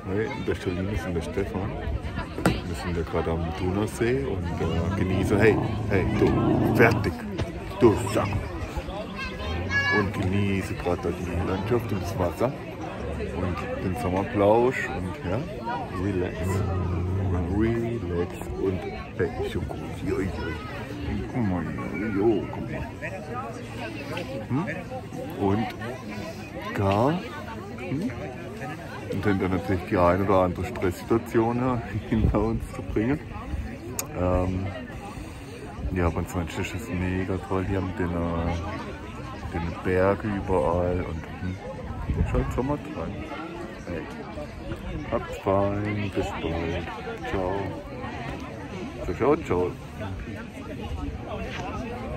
Hey, in der Stelline sind der Stefan. Wir sind ja gerade am Thunersee und genießen. Hey, du, fertig. Du Sack. Und genieße gerade die Landschaft und das Wasser und den Sommerplausch und ja, relax. Relax und hey, schon gut. Guck mal, guck mal. Und gar. Und dann natürlich die eine oder andere Stresssituation hinter uns zu bringen. Ja, aber ansonsten ist es mega toll hier mit den Bergen überall und ist halt Sommertreib. Hey. Habt's fein, bis bald. Ciao. Ciao, ciao.